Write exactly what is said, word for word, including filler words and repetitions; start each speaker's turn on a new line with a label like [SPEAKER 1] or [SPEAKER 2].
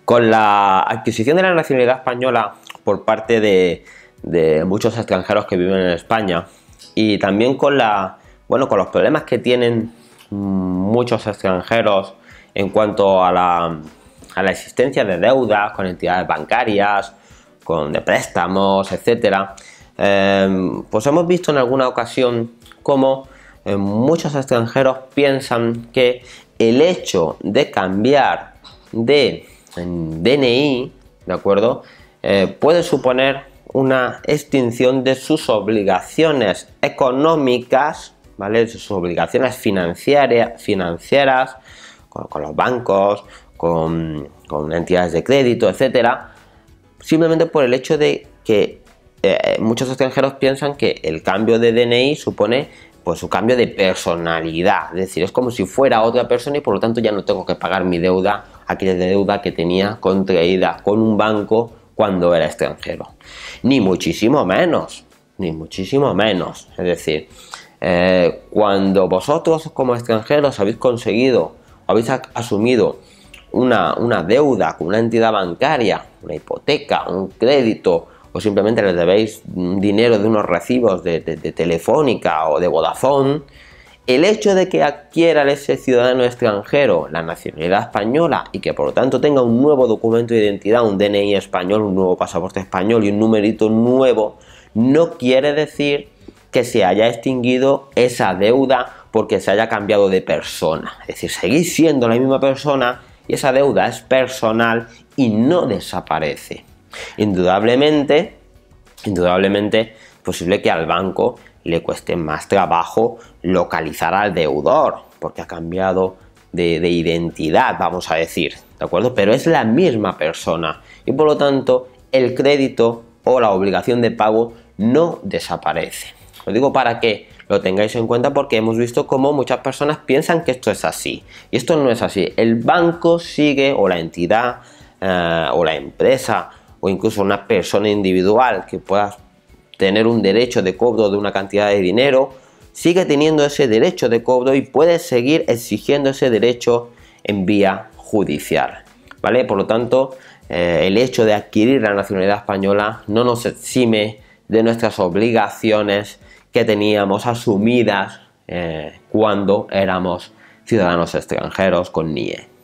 [SPEAKER 1] Con la adquisición de la nacionalidad española por parte de, de muchos extranjeros que viven en España, y también con, la, bueno, con los problemas que tienen muchos extranjeros en cuanto a la, a la existencia de deudas con entidades bancarias, con de préstamos, etcétera, eh, pues hemos visto en alguna ocasión cómo eh, muchos extranjeros piensan que el hecho de cambiar de D N I, ¿de acuerdo? Eh, puede suponer una extinción de sus obligaciones económicas, ¿vale? De sus obligaciones financieras, financieras con, con los bancos, con, con entidades de crédito, etcétera, simplemente por el hecho de que eh, muchos extranjeros piensan que el cambio de D N I supone pues un cambio de personalidad, es decir, es como si fuera otra persona y por lo tanto ya no tengo que pagar mi deuda, aquella deuda que tenía contraída con un banco cuando era extranjero. Ni muchísimo menos, ni muchísimo menos. Es decir, eh, cuando vosotros como extranjeros habéis conseguido, habéis asumido una, una deuda con una entidad bancaria, una hipoteca, un crédito, o simplemente les debéis dinero de unos recibos de, de, de Telefónica o de Vodafone, el hecho de que adquiera ese ciudadano extranjero la nacionalidad española y que por lo tanto tenga un nuevo documento de identidad, un D N I español, un nuevo pasaporte español y un numerito nuevo, no quiere decir que se haya extinguido esa deuda porque se haya cambiado de persona. Es decir, seguís siendo la misma persona y esa deuda es personal y no desaparece. Indudablemente, indudablemente es posible que al banco le cueste más trabajo localizar al deudor porque ha cambiado de, de identidad, vamos a decir, ¿de acuerdo? Pero es la misma persona y por lo tanto el crédito o la obligación de pago no desaparece. Lo digo para que lo tengáis en cuenta porque hemos visto cómo muchas personas piensan que esto es así y esto no es así. El banco sigue, o la entidad eh, o la empresa o incluso una persona individual que pueda tener un derecho de cobro de una cantidad de dinero, sigue teniendo ese derecho de cobro y puede seguir exigiendo ese derecho en vía judicial, ¿vale? Por lo tanto, eh, el hecho de adquirir la nacionalidad española no nos exime de nuestras obligaciones que teníamos asumidas eh, cuando éramos ciudadanos extranjeros con N I E.